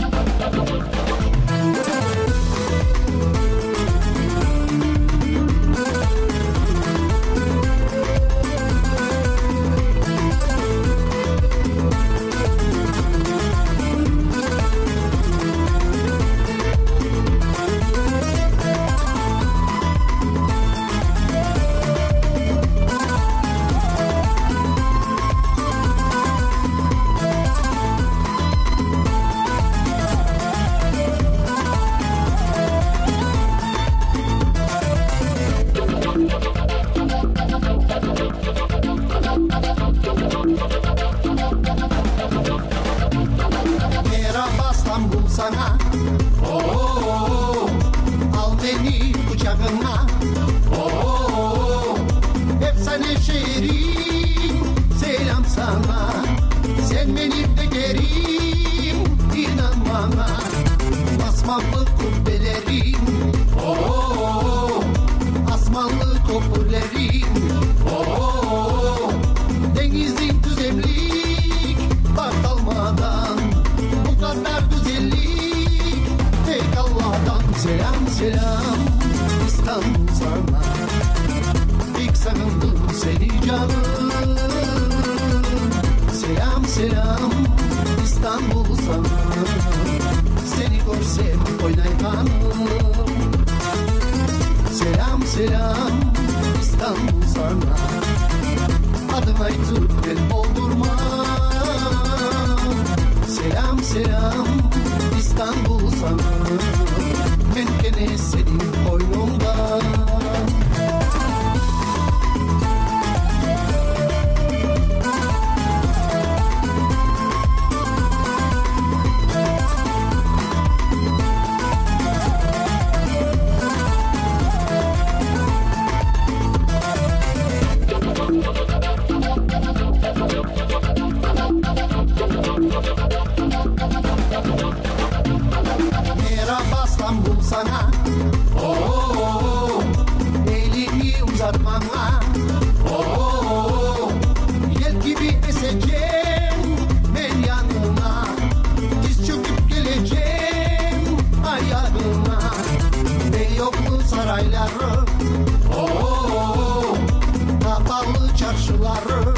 Merhaba Stambul sana, al beni kucağına, efsane şehrim, selam sana, sen benim değerim, inan bana, basmalı kubbelerim, asmalı köprülerim, denizin güzellik, bak dalmadan, bu kadar güzellik, tek Allah'tan selam selam, İstanbul sana, ilk sakındım seni canım, selam selam, İstanbul sana, seni görsem oynaykanım, selam selam, İstanbul sana, adım aytıp ben oldurma, selam selam, İstanbul sana, ben gene senin koynumda. Merhaba İstanbul sana, elini uzatmana, yel gibi eseceğim ben yanına, diz çöküp geleceğim ayağına, Beyoğlu sarayları, kapalı çarşıları,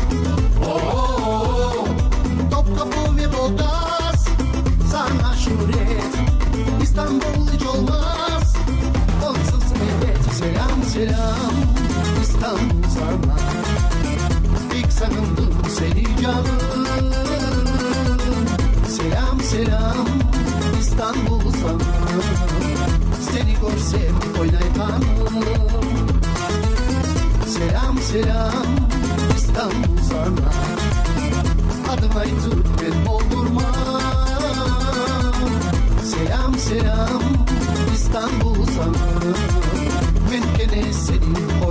Topkapı ve Boğaz, sana şuret, İstanbul hiç olmaz, onsuz evet, selam selam, İstanbul sana, ilk sakındım seni canım, selam selam, İstanbul sana, seni görsem oynaykanım, selam selam, İstanbul sana, adım aytıp ben oldurma, selam selam, İstanbul sana, ben gene senin